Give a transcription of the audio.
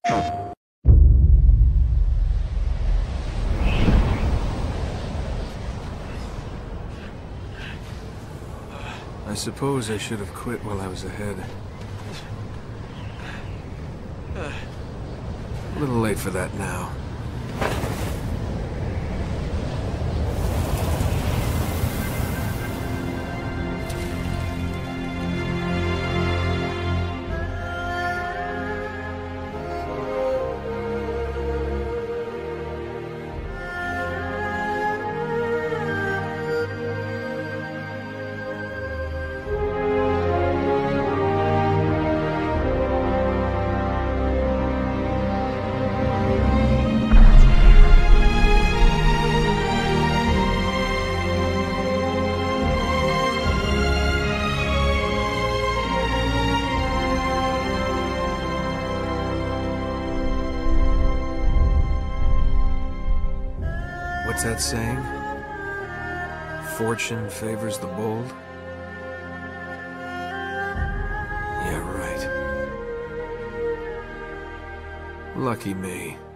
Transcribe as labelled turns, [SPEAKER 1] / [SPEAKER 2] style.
[SPEAKER 1] I suppose I should have quit while I was ahead. A little late for that now. What's that saying? Fortune favors the bold? Yeah, right. Lucky me.